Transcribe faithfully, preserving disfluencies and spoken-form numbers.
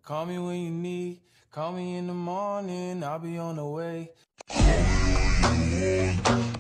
Call me when you need. Call me in the morning, I'll be on the way.